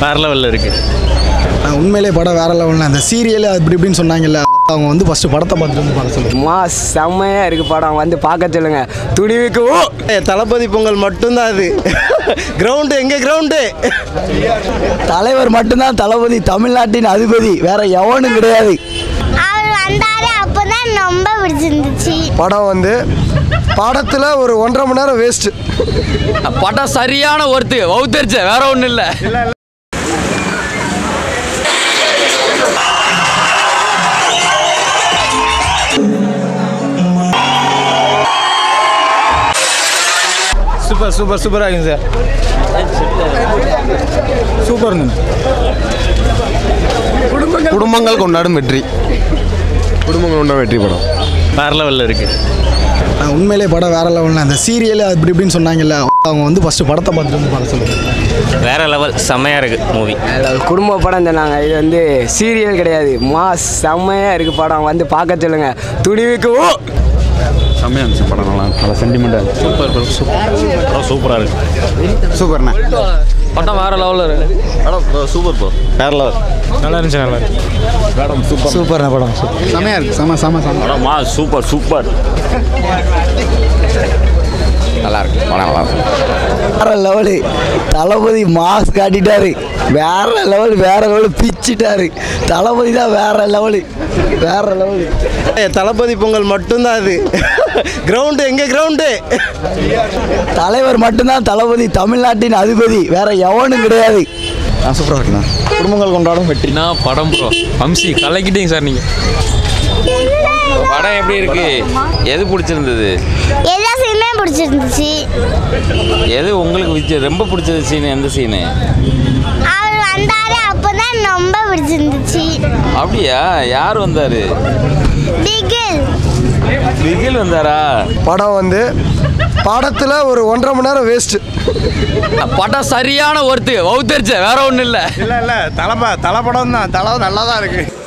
வேற லெவலில் இருக்குது. உண்மையிலே படம் வேற லெவலில் அந்த சீரியல் அப்படி இப்படின்னு சொன்னாங்கல்ல, அவங்க வந்து ஃபர்ஸ்ட் படத்தை பார்த்துட்டு வந்து பார்க்க சொல்லுங்க. மாஸ் செம்மையாக இருக்குது படம், வந்து பார்க்க சொல்லுங்க. துணிவுக்கு தளபதி பொங்கல் மட்டும்தான் அது. கிரவுண்டு எங்கே கிரவுண்டு? தலைவர் மட்டும்தான் தளபதி, தமிழ்நாட்டின் அதிபதி, வேற எவனும் கிடையாது. அவர் வந்தாரு, அப்போதான் ரொம்ப பிடிச்சிருந்துச்சு. படம் வந்து படத்தில் ஒரு 1.5 மணி நேரம் வேஸ்ட்டு. படம் சரியான ஒருத்து வவுத்தரிச்ச வேற ஒன்றும் இல்லை. சூப்பராக இருக்குங்க சார். சூப்பருங்க. குடும்பங்கள் கொண்டாடும் வெற்றி. குடும்பங்கள் கொண்டாடும் வெற்றி படம் வேற லெவலில் இருக்குது. உண்மையிலே படம் வேற லெவலில் அந்த சீரியல் அப்படி இப்படின்னு சொன்னாங்கல்ல, அவங்க வந்து ஃபர்ஸ்ட் படத்தை பார்த்துட்டு வந்து பார்க்க சொல்லுங்க. வேற லெவல் செம்மையாக இருக்குது மூவி. குடும்ப படம் சொன்னாங்க, இது வந்து சீரியல் கிடையாது. மாஸ் செம்மையாக இருக்குது படம், வந்து பார்க்க சொல்லுங்க. துணிவுக்கு செம்மையாக இருந்துச்சு படம். நல்லா சென்டிமெண்ட்டாக சூப்பராக இருக்குது. சூப்பர்ண்ணா. படம் வேற லெவலில் இருக்குது. படம் சூப்பர் ப்ரோ, வேற லெவல். நல்லா இருந்துச்சு. நல்லா இருக்கு படம் சூப்பர். சூப்பர்ண்ணா படம். செம்மையாக இருக்குது. செம்ம படமா சூப்பர் நல்லா இருக்கு படம். நல்லா இருக்கு. வேற லெவலு. தளபதி மாஸ் காட்டிட்டாரு. வேற லெவல் பிச்சிட்டாரு. தளபதி தான் வேற லெவலு. தளபதி பொங்கல் மட்டும்தான் அது. கிரவுண்டு எங்கே கிரவுண்டு? தலைவர் மட்டும்தான் தளபதி, தமிழ்நாட்டின் அதிபதி, வேற எவனும் கிடையாது. சூப்பராக இருக்குண்ணா. குடும்பங்கள் கொண்டாடும் வெற்றினா படம் ப்ரோ. வம்சி கலக்கிட்டீங்க சார் நீங்கள். படம் எப்படி இருக்கு? எது பிடிச்சிருந்தது? எல்லா சீனுமே பிடிச்சிருந்துச்சு. எது உங்களுக்கு ரொம்ப பிடிச்சது சீனு? எந்த சீனு? அவர் வந்தாரு, அப்போதான் ரொம்ப பிடிச்சிருந்துச்சு. அப்படியா? யார் வந்தாரு? பிகில் வந்தாரா? படம் வந்து படத்தில் ஒரு 1.5 மணி நேரம் வேஸ்ட்டு. படம் சரியான ஒருத்து வவுத்தரிச்ச வேற ஒன்றும் இல்லை. இல்லை தலை படம் தான். தலை நல்லா தான் இருக்குது.